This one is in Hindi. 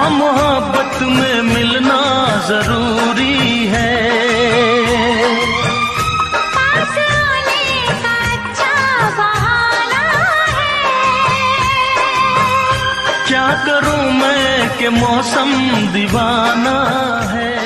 मोहब्बत में मिलना जरूरी है। पास आने का अच्छा बहाना है। क्या करूं मैं कि मौसम दीवाना है।